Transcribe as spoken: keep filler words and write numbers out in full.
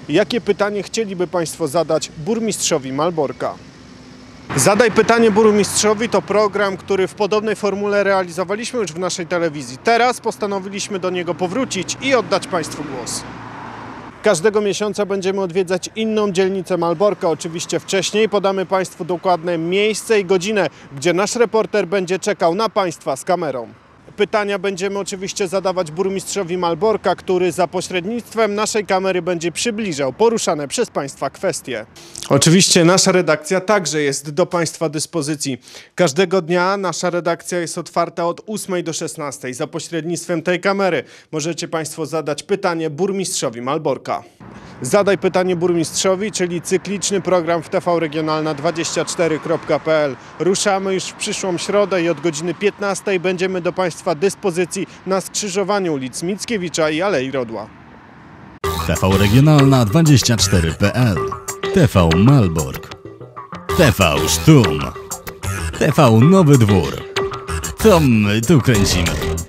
Jakie pytanie chcieliby Państwo zadać burmistrzowi Malborka? Zadaj pytanie burmistrzowi to program, który w podobnej formule realizowaliśmy już w naszej telewizji. Teraz postanowiliśmy do niego powrócić i oddać Państwu głos. Każdego miesiąca będziemy odwiedzać inną dzielnicę Malborka. Oczywiście wcześniej podamy Państwu dokładne miejsce i godzinę, gdzie nasz reporter będzie czekał na Państwa z kamerą. Pytania będziemy oczywiście zadawać burmistrzowi Malborka, który za pośrednictwem naszej kamery będzie przybliżał poruszane przez Państwa kwestie. Oczywiście nasza redakcja także jest do Państwa dyspozycji. Każdego dnia nasza redakcja jest otwarta od ósmej do szesnastej. Za pośrednictwem tej kamery możecie Państwo zadać pytanie burmistrzowi Malborka. Zadaj pytanie burmistrzowi, czyli cykliczny program w T V Regionalna dwadzieścia cztery kropka p l. Ruszamy już w przyszłą środę i od godziny piętnastej będziemy do Państwa dyspozycji na skrzyżowaniu ulic Mickiewicza i Alei Rodła. T V Regionalna dwadzieścia cztery kropka p l, T V Malbork, T V Sztum, T V Nowy Dwór. To my tu kręcimy.